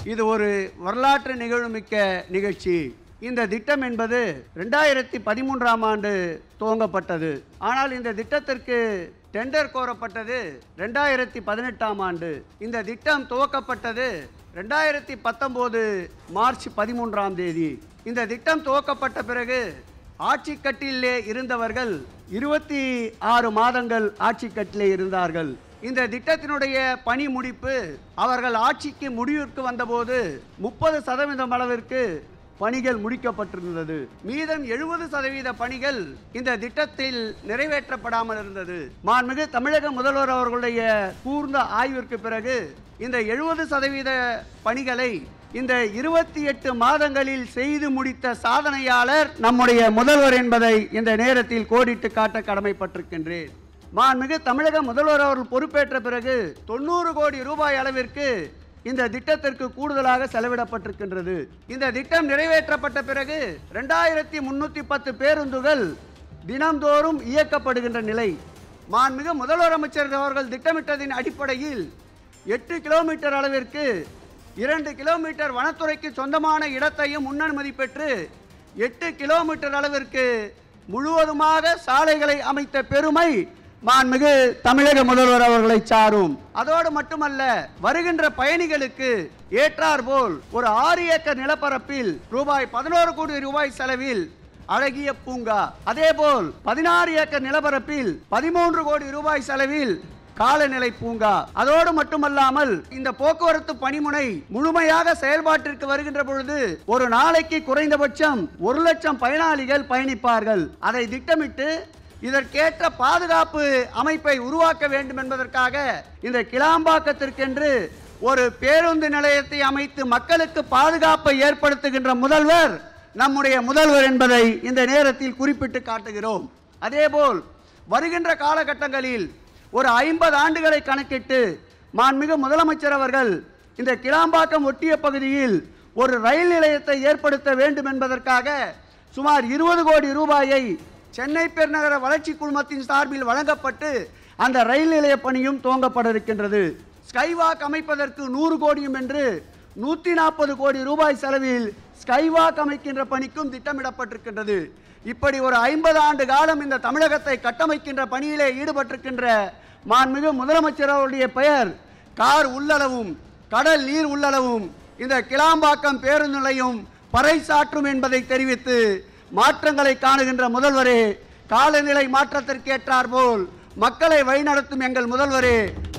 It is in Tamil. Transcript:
இது ஒரு வரலாற்று நிகழ்வுமிக்க நிகழ்ச்சி. இந்த திட்டம் என்பது 2013ஆம் ஆண்டு துவங்கப்பட்டது. ஆனால் இந்த திட்டத்திற்கு டெண்டர் கோரப்பட்டது 2018ஆம் ஆண்டு. இந்த திட்டம் துவக்கப்பட்டது 2019 மார்ச் 13ஆம் தேதி. இந்த திட்டம் துவக்கப்பட்ட பிறகு ஆட்சி கட்டிலே இருந்தவர்கள் 26 மாதங்கள் ஆட்சி கட்டிலே இருந்தார்கள். இந்த திட்டத்தினுடைய பணி முடிப்பு அவர்கள் ஆட்சிக்கு முடிவிற்கு வந்தபோது 30% அளவிற்கு பணிகள் முடிக்கப்பட்டிருந்தது. மீதம் 70% பணிகள் இந்த திட்டத்தில் நிறைவேற்றப்படாமல் இருந்தது. மாண்புமிகு தமிழக முதல்வர் அவர்களுடைய கூர்ந்த ஆய்விற்கு பிறகு இந்த 70% பணிகளை இந்த 28 மாதங்களில் செய்து முடித்த சாதனையாளர் நம்முடைய முதல்வர் என்பதை இந்த நேரத்தில் கோடிட்டு காட்ட கடமைப்பட்டிருக்கின்றேன். மாண்புமிகு தமிழக முதல்வர் அவர்கள் பொறுப்பேற்ற பிறகு 90 கோடி ரூபாய் அளவிற்கு இந்த திட்டத்திற்கு கூடுதலாக செலவிடப்பட்டிருக்கின்றது. இந்த திட்டம் நிறைவேற்றப்பட்ட பிறகு 2310 பேருந்துகள் தினந்தோறும் இயக்கப்படுகின்ற நிலை. மாண்புமிகு முதல்வர் அமைச்சர் அவர்கள் திட்டமிட்டதின் அடிப்படையில் 8 கிலோமீட்டர் அளவிற்கு 2 கிலோமீட்டர் வனத்துறைக்கு சொந்தமான இடத்தையும் முன்னனுமதி பெற்று 8 கிலோமீட்டர் அளவிற்கு முழுவதுமாக சாலைகளை அமைத்த பெருமை மாண்புமிகு தமிழக முதல்வர் அவர்களை சாரும். அதோடு மட்டுமல்ல, வருகின்ற பயணிகளுக்கு ஏற்றாற்போல் ஒரு 6 ஏக்கர் நிலப்பரப்பில் ரூபாய் 11 கோடி ரூபாய் செலவில் அழகிய பூங்கா, அதேபோல் 16 ஏக்கர் நிலப்பரப்பில் 13 கோடி ரூபாய் செலவில் காலநிலை பூங்கா. அதோடு மட்டுமல்லாமல் இந்த போக்குவரத்து பணிமுனை முழுமையாக செயல்பாட்டிற்கு வருகின்ற பொழுது ஒரு நாளைக்கு குறைந்தபட்சம் 1 லட்சம் பயனாளிகள் பயணிப்பார்கள். அதை திட்டமிட்டு இதற்கேற்ற பாதுகாப்பு அமைப்பை உருவாக்க வேண்டும் என்பதற்காக இந்த கிளாம்பாக்கத்திற்கென்று ஒரு பேருந்து நிலையத்தை அமைத்து மக்களுக்கு பாதுகாப்பை ஏற்படுத்துகின்ற முதல்வர் நம்முடைய முதல்வர் என்பதை இந்த நேரத்தில் குறிப்பிட்டு காட்டுகிறோம். அதேபோல் வருகின்ற காலகட்டங்களில் ஒரு 50 ஆண்டுகளை கணக்கிட்டு மாண்புமிகு முதலமைச்சர் அவர்கள் இந்த கிளாம்பாக்கம் ஒட்டிய பகுதியில் ஒரு ரயில் நிலையத்தை ஏற்படுத்த வேண்டும் என்பதற்காக சுமார் 20 கோடி ரூபாயை சென்னை பெருநகர வளர்ச்சி குழுமத்தின் சார்பில் வழங்கப்பட்டு அந்த ரயில் நிலைய பணியும் துவங்கப்பட இருக்கின்றது. ஸ்கைவாக் அமைப்பதற்கு 100 கோடியும் என்று 140 கோடி ரூபாய் செலவில் ஸ்கைவாக் அமைக்கின்ற பணிக்கும் திட்டமிடப்பட்டிருக்கின்றது. இப்படி ஒரு 50 ஆண்டு காலம் இந்த தமிழகத்தை கட்டமைக்கின்ற பணியிலே ஈடுபட்டிருக்கின்ற மாண்புமிகு முதலமைச்சர் அவருடைய பெயர் கார் உள்ளளவும் கடல் நீர் உள்ளளவும் இந்த கிளாம்பாக்கம் பேருந்து நிலையம் பறைசாற்றும் என்பதை தெரிவித்து மாற்றங்களை காணுகின்ற முதல்வரே, காலநிலை மாற்றத்திற்கு ஏற்றாற்போல் மக்களை வழிநடத்தும் எங்கள் முதல்வரே,